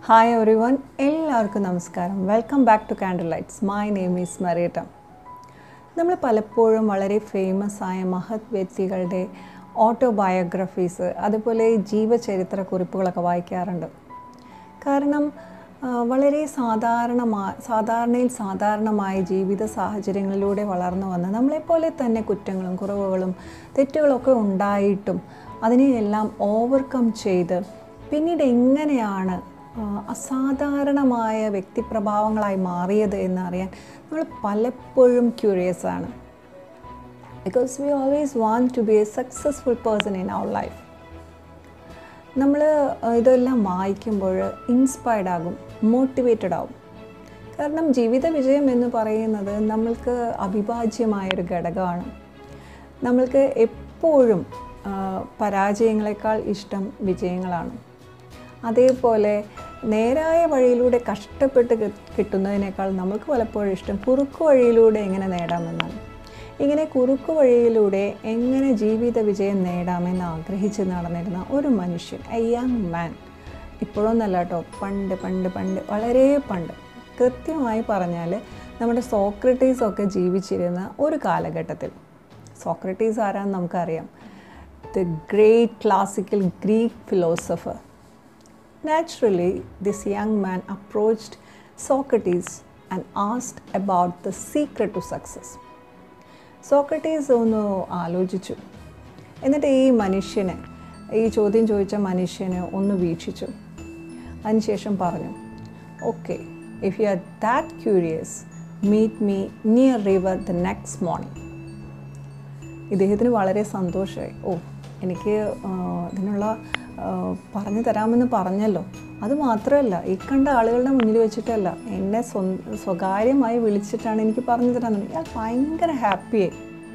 Hi everyone, എല്ലാവർക്കും നമസ്കാരം. Welcome back to candle lights. My name is Marietta. നമ്മൾ പലപ്പോഴും വളരെ ഫേമസ് ആയ മഹത് വ്യക്തികളുടെ ഓട്ടോബയോഗ്രഫീസ് അതുപോലെ ജീവചരിത്ര കുറിപ്പുകളൊക്കെ വായിക്കാറുണ്ട്. കാരണം വളരെ സാധാരണമായ ജീവിത സാഹചര്യങ്ങളിലൂടെ വളർന്നു വന്ന് നമ്മളെപ്പോലെ തന്നെ കുറ്റങ്ങളും കുറവുകളും തെറ്റുകളൊക്കെ ഉണ്ടായിട്ടും അതിനെയെല്ലാം ഓവർകം ചെയ്ത് പിന്നീട് എങ്ങനെയാണ് അസാധാരണമായ വ്യക്തിപ്രഭാവങ്ങളായി മാറിയത് എന്നറിയാൻ നമ്മൾ പലപ്പോഴും ക്യൂരിയസ് ആണ്. Because we always want to be a successful person in our life. നമ്മൾ ഇതെല്ലാം വായിക്കുമ്പോൾ ഇൻസ്പയർഡ് ആകും, മോട്ടിവേറ്റഡ് ആകും. കാരണം ജീവിത വിജയം എന്ന് പറയുന്നത് നമ്മൾക്ക് അവിഭാജ്യമായൊരു ഘടകമാണ്. നമ്മൾക്ക് എപ്പോഴും പരാജയങ്ങളെക്കാൾ ഇഷ്ടം വിജയങ്ങളാണ്. അതേപോലെ നേരായ വഴിയിലൂടെ കഷ്ടപ്പെട്ട് കിട്ടുന്നതിനേക്കാൾ നമുക്ക് പലപ്പോഴും ഇഷ്ടം കുറുക്കു വഴിയിലൂടെ എങ്ങനെ നേടാമെന്നാണ്. ഇങ്ങനെ കുറുക്കു വഴിയിലൂടെ എങ്ങനെ ജീവിത വിജയം നേടാമെന്ന് ആഗ്രഹിച്ച് നടന്നിരുന്ന ഒരു മനുഷ്യൻ, എ യങ് മാൻ, ഇപ്പോഴൊന്നല്ല കേട്ടോ, പണ്ട് വളരെ പണ്ട്, കൃത്യമായി പറഞ്ഞാൽ നമ്മുടെ സോക്രട്ടീസൊക്കെ ജീവിച്ചിരുന്ന ഒരു കാലഘട്ടത്തിൽ. സോക്രട്ടീസ് ആരാന്ന് നമുക്കറിയാം, the great classical Greek philosopher. Naturally, this young man approached Socrates and asked about the secret to success. Socrates ഒന്ന് ആലോചിച്ചു. എന്നിട്ട് ഈ ചോദ്യം ചോദിച്ച മനുഷ്യനെ ഒന്ന് വീക്ഷിച്ചു. അതിനുശേഷം പറഞ്ഞു, okay, if you are that curious, meet me near river the next morning. ഇദ്ദേഹത്തിന് വളരെ സന്തോഷമായി. എനിക്ക് ഇതിനുള്ള പറഞ്ഞു തരാമെന്ന് പറഞ്ഞല്ലോ. അതുമാത്രമല്ല, ഈ കണ്ട ആളുകളുടെ മുന്നിൽ വെച്ചിട്ടല്ല, എന്നെ സ്വകാര്യമായി വിളിച്ചിട്ടാണ് എനിക്ക് പറഞ്ഞു തരാമെന്ന്. ഞാൻ ഭയങ്കര ഹാപ്പിയായി.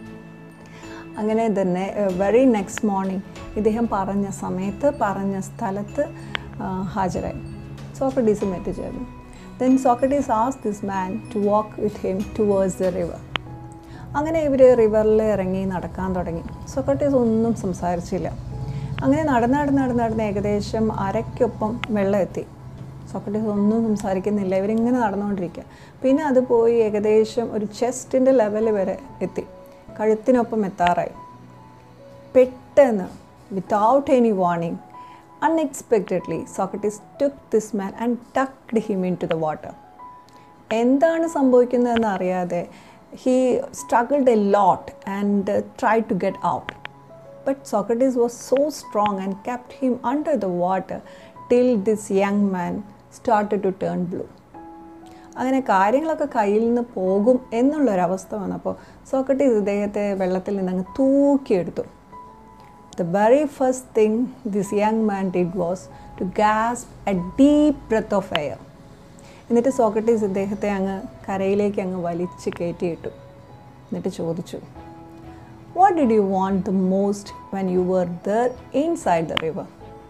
അങ്ങനെ തന്നെ വെരി നെക്സ്റ്റ് മോർണിംഗ് ഇദ്ദേഹം പറഞ്ഞ സമയത്ത് പറഞ്ഞ സ്ഥലത്ത് ഹാജരായി. സോക്രട്ടീസും എത്തിച്ചേർന്നു. Then Socrates asked this man to walk with him towards the river. അങ്ങനെ ഇവർ റിവറിൽ ഇറങ്ങി നടക്കാൻ തുടങ്ങി. സോക്രട്ടീസ് ഒന്നും സംസാരിച്ചില്ല. അങ്ങനെ നടന്ന് ഏകദേശം അരയ്ക്കൊപ്പം വെള്ളം എത്തി. സോക്രട്ടീസ് ഒന്നും സംസാരിക്കുന്നില്ല. ഇവരിങ്ങനെ നടന്നുകൊണ്ടിരിക്കുക. പിന്നെ അത് പോയി ഏകദേശം ഒരു ചെസ്റ്റിൻ്റെ ലെവൽ വരെ എത്തി. കഴുത്തിനൊപ്പം എത്താറായി. പെട്ടെന്ന്, without any warning, unexpectedly Socrates took this man and tucked him in to the water. എന്താണ് സംഭവിക്കുന്നതെന്ന് അറിയാതെ he struggled a lot and tried to get out. But Socrates was so strong and kept him under the water till this young man started to turn blue. അങ്ങനെ കാര്യങ്ങളൊക്കെ കയ്യിൽ നിന്ന് പോകും എന്നുള്ളൊരവസ്ഥ വന്നപ്പോൾ Socrates ഇദ്ദേഹത്തെ വെള്ളത്തിൽ നിന്നങ്ങ് തൂക്കിയെടുത്തു. The very first thing this young man did was to gasp a deep breath of air. എന്നിട്ട് സോക്രട്ടീസ് ഇദ്ദേഹത്തെ അങ്ങ് കരയിലേക്ക് അങ്ങ് വലിച്ച് കയറ്റിയിട്ടു. എന്നിട്ട് ചോദിച്ചു, what did you want the most when you were there inside the river?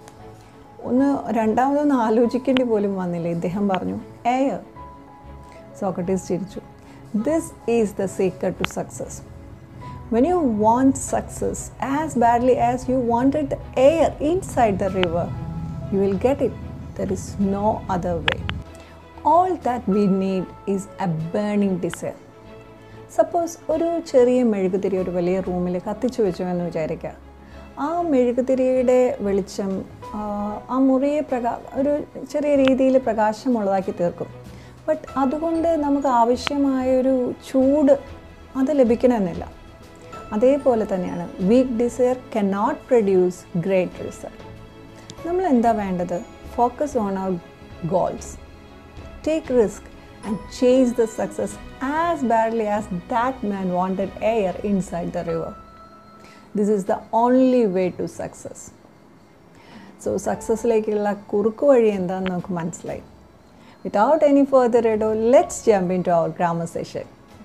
രണ്ടാമതൊന്നും ആലോചിക്കേണ്ടി പോലും വന്നില്ല. ഇദ്ദേഹം പറഞ്ഞു, എയർ. സോക്രട്ടീസ് ചിരിച്ചു. This is the secret to success. When you want success as badly as you wanted the air inside the river, you will get it. There is no other way. All that we need is a burning desire. Suppose ഒരു ചെറിയ മെഴുകുതിരി ഒരു വലിയ റൂമിൽ കത്തിച്ചു വെച്ചു എന്ന് വിചാരിക്കുക. ആ മെഴുകുതിരിയുടെ വെളിച്ചം ആ മുറിയെ ഒരു ചെറിയ രീതിയിൽ പ്രകാശമുള്ളതാക്കി തീർക്കും. ബട്ട് അതുകൊണ്ട് നമുക്ക് ആവശ്യമായൊരു ചൂട് അത് ലഭിക്കണമെന്നില്ല. അതേപോലെ തന്നെയാണ് weak desire cannot produce great result. നമ്മൾ എന്താ വേണ്ടത്? Focus on our goals. Take risk and chase the success as badly as that man wanted air inside the river. This is the only way to success. So success-ലേക്കുള്ള കുറുക്കു വഴി എന്താണെന്ന് നമുക്ക് മനസ്സിലായി. Without any further ado, let's jump into our grammar session.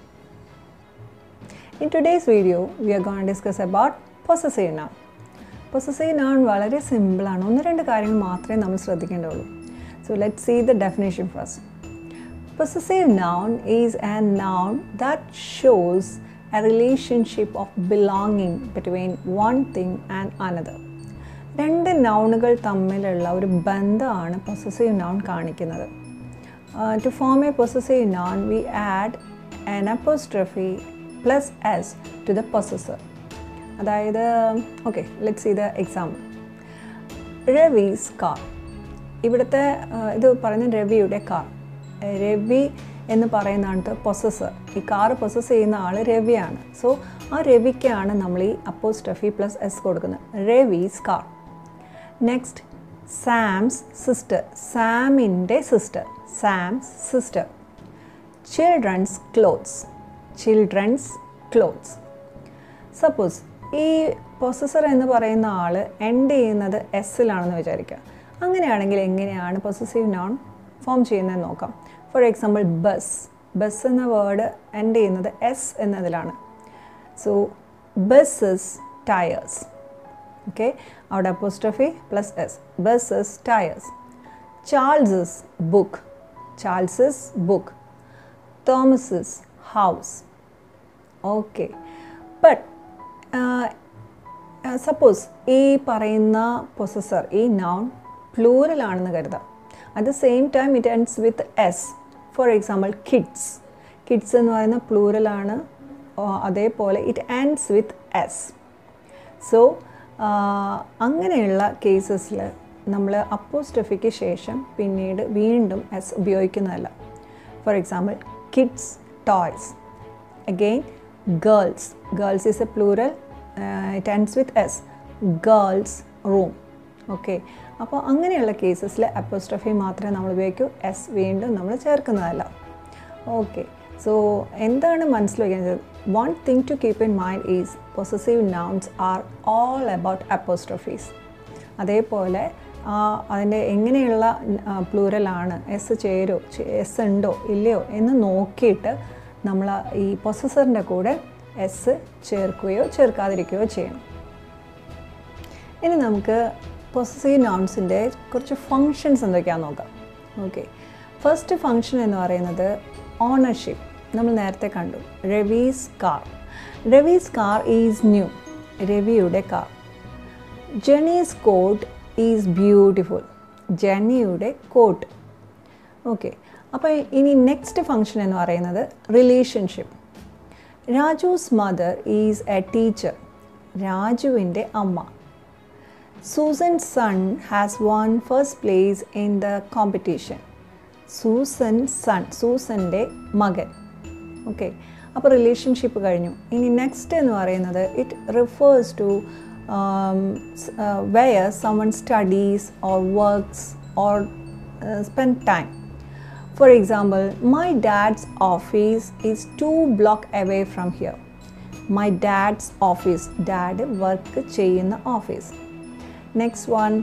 In today's video, we are going to discuss about possessive noun. Possessive noun വളരെ സിമ്പിളാണ്. 1-2 കാര്യങ്ങൾ മാത്രമേ നമ്മൾ ശ്രദ്ധിക്കേണ്ടതുള്ളൂ. So let's see the definition first. Possessive noun is a noun that shows a relationship of belonging between one thing and another. രണ്ട് നൗണുകൾ തമ്മിലുള്ള ഒരു ബന്ധമാണ് possessive noun കാണിക്കുന്നത്. To form a possessive noun, we add an apostrophe plus s to the possessor. അതായത് let's see the example. Ravi's car. ഇവിടുത്തെ ഇത് പറയുന്നത് രവിയുടെ കാർ. രവി എന്ന് പറയുന്നതാണ് പൊസസർ. ഈ കാർ പൊസസ് ചെയ്യുന്ന ആൾ രവിയാണ്. സോ ആ രവിക്കാണ് നമ്മൾ ഈ അപ്പോസ്ട്രഫി പ്ലസ് എസ് കൊടുക്കുന്നത്. Ravi's car. Next Sam's sister. സാമിൻ്റെ sister. Sam's sister. Children's clothes. Children's clothes. Suppose ഈ പൊസസർ എന്ന് പറയുന്ന ആൾ എൻഡ് ചെയ്യുന്നത് എസ്സിലാണെന്ന് വിചാരിക്കുക. അങ്ങനെയാണെങ്കിൽ എങ്ങനെയാണ് പൊസസീവ് നൗൺ ഫോം ചെയ്യുന്നതെന്ന് നോക്കാം. For example bus. ബസ് എന്ന വേർഡ് എൻഡ് ചെയ്യുന്നത് എസ് എന്നതിലാണ്. So bus's tyres. ഓക്കെ, അവിടെ apostrophe plus S. Bus's tyres. Charles's book. Charles's book. Thomas's house. Okay, but suppose ഈ പറയുന്ന പൊസസർ ഈ നൗൺ പ്ലൂറൽ ആണെന്ന് കരുതാം. At the same time it ends with S. For example kids. Kids എന്ന് പറയുന്ന പ്ലൂറലാണ്. അതേപോലെ it ends with S. So അങ്ങനെയുള്ള കേസസിൽ നമ്മൾ അപ്പോസ്ട്രഫിക്ക് ശേഷം പിന്നീട് വീണ്ടും S ഉപയോഗിക്കുന്നതല്ല. For example kids toys. Again girls. Girls is a plural. It ends with S. Girls room. Okay, അപ്പോൾ അങ്ങനെയുള്ള കേസസിൽ അപ്പോസ്ട്രഫി മാത്രമേ നമ്മൾ ഉപയോഗിക്കൂ. എസ് വീണ്ടും നമ്മൾ ചേർക്കുന്നതല്ല. ഓക്കെ, സോ എന്താണ് മനസ്സിലാക്കുന്നത്? One thing to keep in mind is possessive nouns are all about apostrophes. അതേപോലെ അതിൻ്റെ എങ്ങനെയുള്ള പ്ലൂറലാണ്, എസ് ചേരോ, എസ് ഉണ്ടോ ഇല്ലയോ എന്ന് നോക്കിയിട്ട് നമ്മൾ ഈ പൊസസറിൻ്റെ കൂടെ എസ് ചേർക്കുകയോ ചേർക്കാതിരിക്കുകയോ ചെയ്യണം. ഇനി നമുക്ക് പൊസസീവ് നൗൺസിൻ്റെ കുറച്ച് ഫങ്ഷൻസ് എന്തൊക്കെയാണെന്ന് നോക്കാം. ഓക്കെ, ഫസ്റ്റ് ഫങ്ഷൻ എന്ന് പറയുന്നത് ഓണർഷിപ്പ്. നമ്മൾ നേരത്തെ കണ്ടു. Ravi's car. Ravi's car is new. രവിയുടെ കാർ. Jenny's coat is beautiful. ജെന്നിയുടെ കോട്ട്. ഓക്കെ, അപ്പോൾ ഇനി നെക്സ്റ്റ് ഫങ്ഷൻ എന്ന് പറയുന്നത് relationship. Raju's mother is a teacher. രാജുവിൻ്റെ അമ്മ. Susan's son has won first place in the competition. Susan's son. സൂസൻ്റെ മകൻ. ഓക്കെ, അപ്പോൾ റിലേഷൻഷിപ്പ് കഴിഞ്ഞു. ഇനി നെക്സ്റ്റ് എന്ന് പറയുന്നത് it refers to where someone studies or works or spend time. For example, my dad's office is 2 blocks away from here. My dad's office. Dad work ചെയ്യുന്ന office. Next one,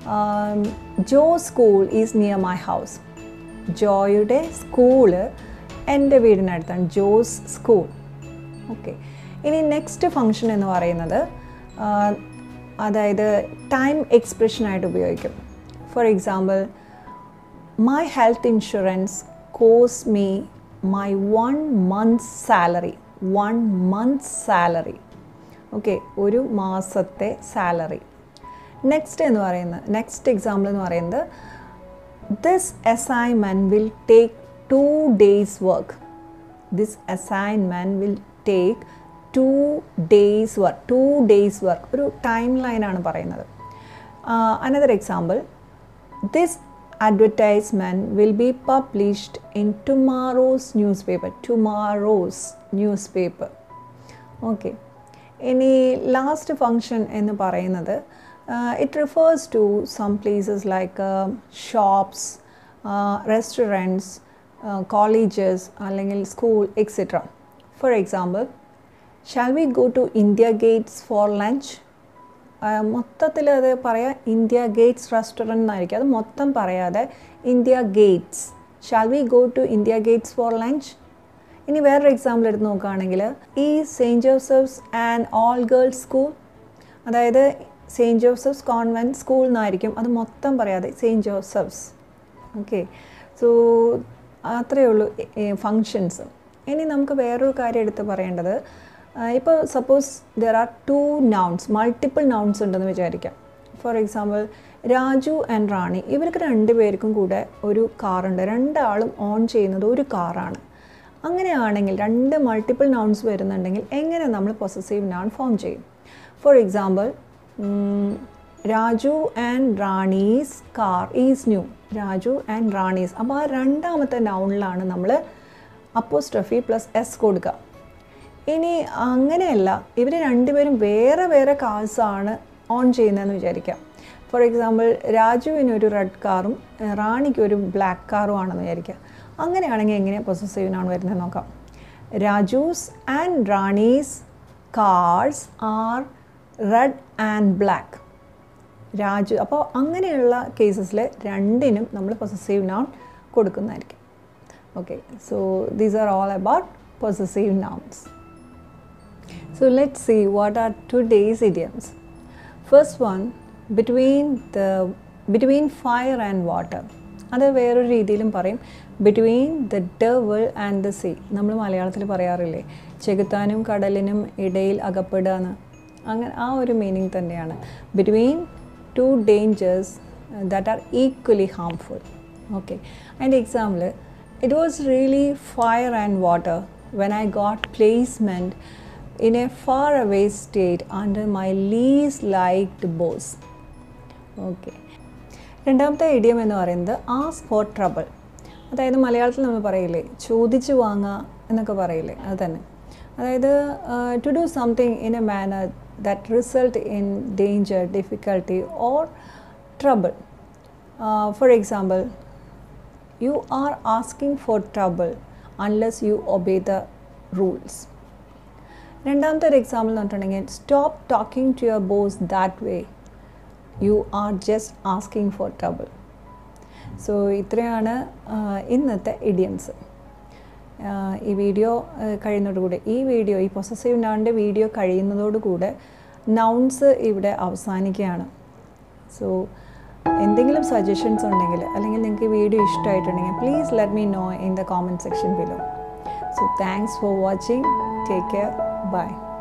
Joe's school is near my house. ജോയുടെ school എൻ്റെ വീടിനടുത്താണ്. Joe's school. Okay, ഇനി next function എന്ന് പറയുന്നത് അതായത് time എക്സ്പ്രഷനായിട്ട് ഉപയോഗിക്കും. For example, my health insurance cost me my 1 month's salary. 1 month's salary. ഓക്കെ, ഒരു മാസത്തെ സാലറി. നെക്സ്റ്റ് എക്സാമ്പിൾ എന്ന് പറയുന്നത് this assignment will take 2 days work. This assignment will take 2 days work. 2 days work ഒരു ടൈം ലൈനാണ് പറയുന്നത്. Another example, this advertisement will be published in tomorrow's newspaper. Tomorrow's newspaper. Okay, ഇനി last function എന്ന് പറയുന്നത് it refers to some places like shops, restaurants, colleges, അല്ലെങ്കിൽ school, etc. For example, shall we go to India Gates for lunch? മൊത്തത്തിൽ അത് പറയാം India Gates restaurant എന്നായിരിക്കും. അത് മൊത്തം പറയാതെ India gates. Shall we go to India gates for lunch? ഇനി വേറൊരു എക്സാമ്പിൾ എടുത്ത് നോക്കുകയാണെങ്കിൽ ഈ Saint Joseph's and all girls school. അതായത് സെയിൻറ്റ് ജോസഫ്സ് കോൺവെൻറ്റ് സ്കൂൾ എന്നായിരിക്കും. അത് മൊത്തം പറയാതെ സെയിൻറ്റ് ജോസഫ്സ്. ഓക്കെ, സോ അത്രയേ ഉള്ളൂ ഫങ്ഷൻസ്. ഇനി നമുക്ക് വേറൊരു കാര്യം എടുത്ത് പറയേണ്ടത്, ഇപ്പോൾ suppose there are 2 nouns, multiple nouns ഉണ്ടെന്ന് വിചാരിക്കാം. For example Raju and Rani, ഇവർക്ക് രണ്ടുപേർക്കും കൂടെ ഒരു കാറുണ്ട്. രണ്ടാളും ഓൺ ചെയ്യുന്നത് ഒരു കാറാണ്. അങ്ങനെയാണെങ്കിൽ രണ്ട് മൾട്ടിപ്പിൾ നൗൺസ് വരുന്നുണ്ടെങ്കിൽ എങ്ങനെ നമ്മൾ പൊസസീവ് നൗൺ ഫോം ചെയ്യും? For example Raju and Rani's car is new. Raju and Rani's. അപ്പോൾ ആ രണ്ടാമത്തെ നൗണിലാണ് നമ്മൾ അപ്പോസ്ട്രഫി പ്ലസ് എസ് കൊടുക്കുക. ഇനി അങ്ങനെയല്ല, ഇവർ രണ്ടുപേരും വേറെ വേറെ കാർസാണ് ഓൺ ചെയ്യുന്നതെന്ന് വിചാരിക്കാം. ഫോർ എക്സാമ്പിൾ രാജുവിനൊരു റെഡ് കാറും റാണിക്കൊരു ബ്ലാക്ക് കാറും ആണെന്ന് വിചാരിക്കുക. അങ്ങനെയാണെങ്കിൽ എങ്ങനെയാണ് പൊസസീവ് നൗൺ വരുന്നത് നോക്കാം. Raju's and Rani's cars are red and black. Raju. അപ്പോൾ അങ്ങനെയുള്ള കേസസിൽ രണ്ടിനും നമ്മൾ പൊസസീവ് നൗൺ കൊടുക്കുന്നതായിരിക്കും. Okay, so these are all about possessive nouns. So let's see what are today's idioms. First one, between fire and water. അത് വേറൊരു രീതിയിലും പറയും, between the devil and the sea. നമ്മൾ മലയാളത്തിൽ പറയാറില്ലേ, ചെകുത്താനും കടലിനും ഇടയിൽ അകപ്പെടുക എന്ന്. അങ്ങനെ ആ ഒരു മീനിങ് തന്നെയാണ്. between two dangers that are equally harmful. Okay, and example, it was really fire and water when I got placement in a faraway state under my least liked boss. Okay, രണ്ടാമത്തെ idiom എന്ന് പറയുന്നത് ask for trouble. അതായത് മലയാളത്തിൽ നമ്മൾ പറയില്ലേ, ചോദിച്ചു വാങ്ങുക എന്നൊക്കെ പറയില്ലേ, അത് തന്നെ. അതായത് to do something in a manner that result in danger, difficulty or trouble. For example, you are asking for trouble unless you obey the rules. രണ്ടാമത്തെ ഒരു എക്സാമ്പിൾ എന്ന് പറഞ്ഞിട്ടുണ്ടെങ്കിൽ, stop talking to your boss that way, you are just asking for trouble. So ഇത്രയാണ് ഇന്നത്തെ idioms. ഈ video കഴിയുന്നതോടുകൂടി ഈ possessive നൗണിൻ്റെ വീഡിയോ കഴിയുന്നതോടുകൂടെ നൗൺസ് ഇവിടെ അവസാനിക്കുകയാണ്. സോ എന്തെങ്കിലും സജഷൻസ് ഉണ്ടെങ്കിൽ അല്ലെങ്കിൽ നിങ്ങൾക്ക് ഈ വീഡിയോ ഇഷ്ടമായിട്ടുണ്ടെങ്കിൽ please let me know in the comment section below. So thanks for watching. Take care. Bye.